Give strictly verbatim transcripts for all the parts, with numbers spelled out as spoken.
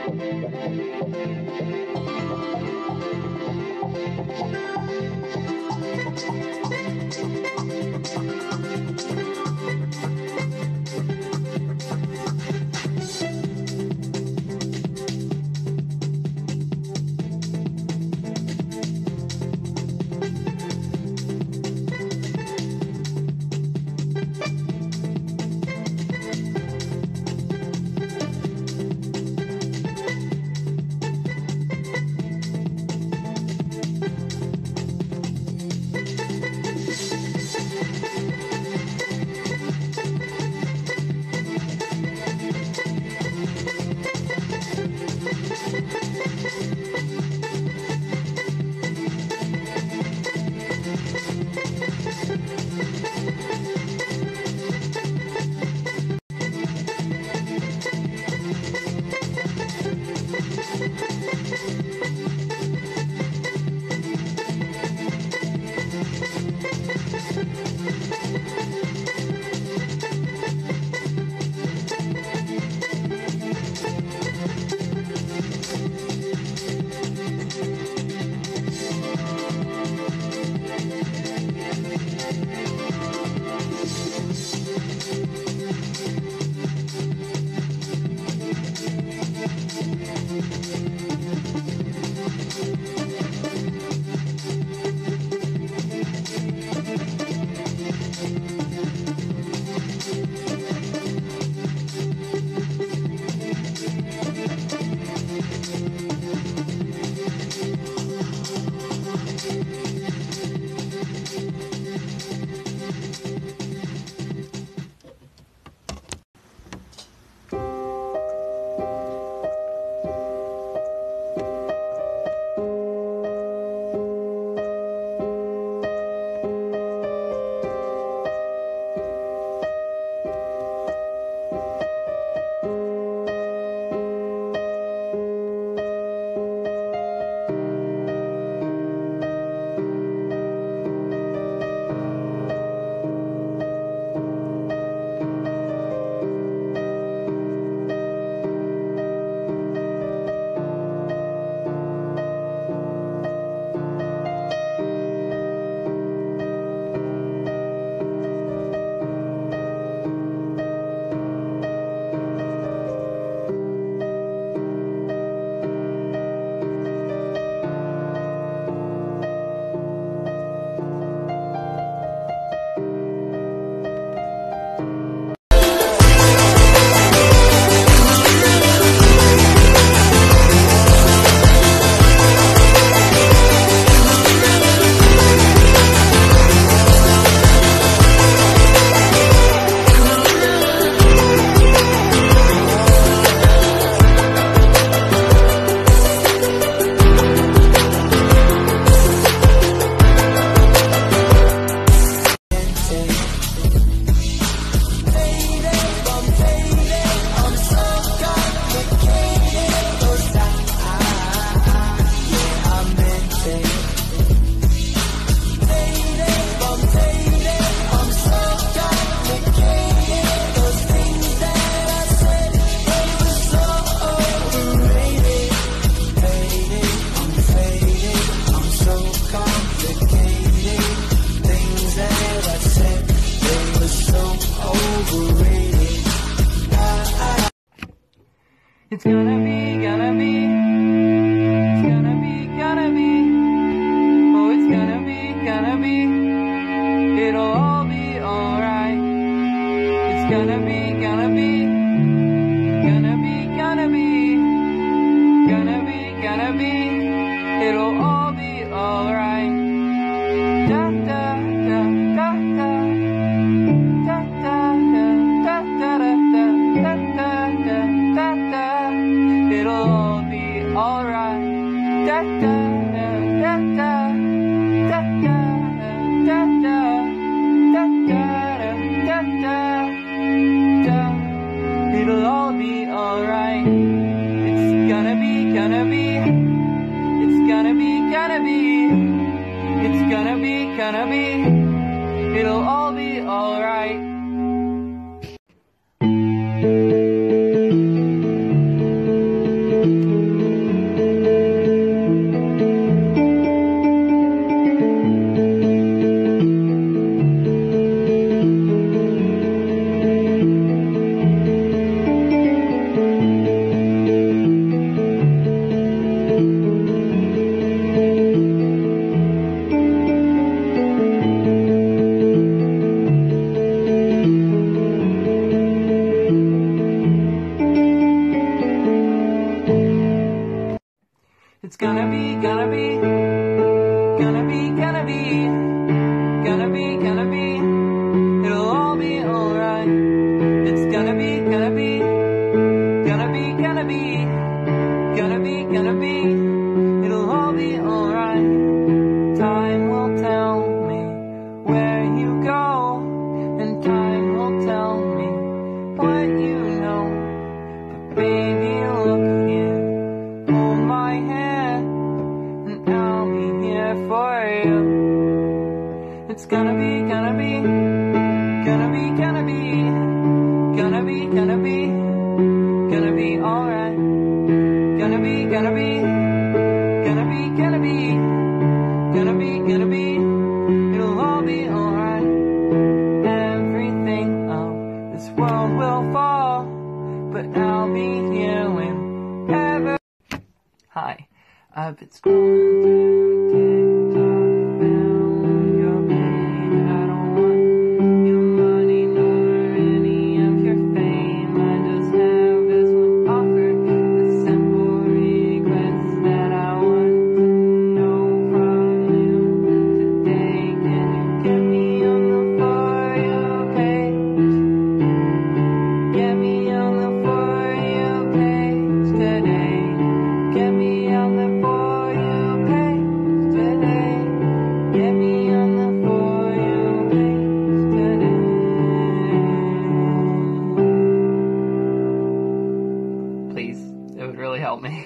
It's gonna be, gonna be, it's gonna be, gonna be, oh, it's gonna be, gonna be, it'll all be alright. It's gonna be, gonna be, gonna be, gonna be, gonna be, gonna be, it'll all be alright. Da da da da da, da da da da da da da da da da. It'll all be alright. Da da da da da da da da da da da da. It'll all be alright. It's gonna be, gonna be. It's gonna be, gonna be. It's gonna be, gonna be. It'll all be alright. gonna be, gonna be, gonna be, gonna be, gonna be, gonna be, it'll all be alright. It's gonna be, gonna be, gonna be, gonna be, gonna be, gonna be, it'll all be alright. Time will tell me where you go, and time will tell me what you know. But baby, look here, hold my hand, and I'll be here for you. It's gonna be, gonna be, gonna be, gonna be, gonna be, gonna be, gonna be alright. Gonna be, gonna be, gonna be, gonna be, gonna be, gonna be, it'll all be alright. Everything of this world will fall, but I'll be here whenever. Hi, I've been scrolling through TikTok, found your page. I don't want your money nor any of your fame. I just have this one offer, a simple request that I want to know from you today. Can you get me on the For You page? Get me on the For You page today. Get me on the For You page today. Get me on the For You page today. Please, it would really help me.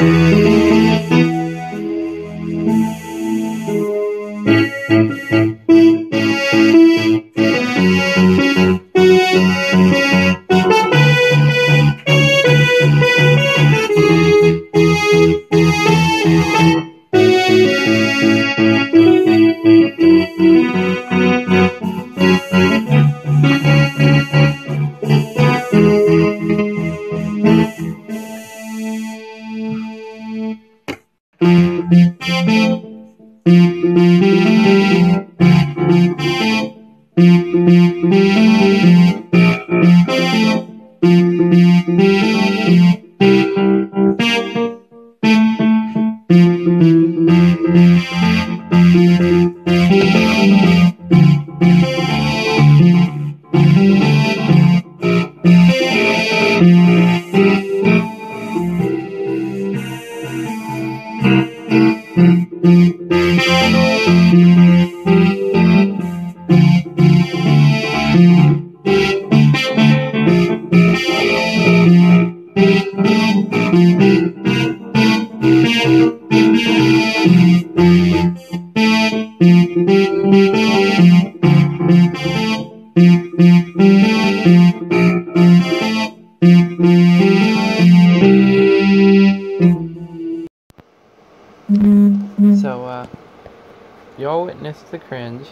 So, uh, y'all witnessed the cringe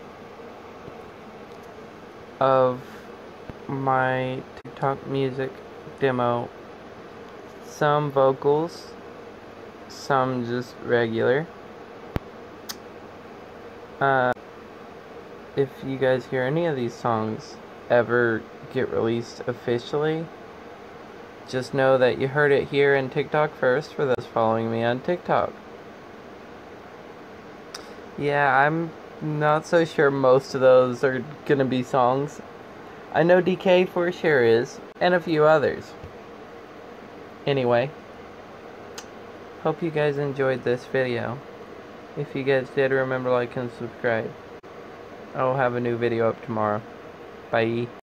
of my TikTok music demo. Some vocals, some just regular. Uh, if you guys hear any of these songs ever get released officially, just know that you heard it here in TikTok first for those following me on TikTok. Yeah, I'm not so sure most of those are gonna be songs. I know D K for sure is, and a few others. Anyway, hope you guys enjoyed this video. If you guys did, remember to like and subscribe. I'll have a new video up tomorrow. Bye.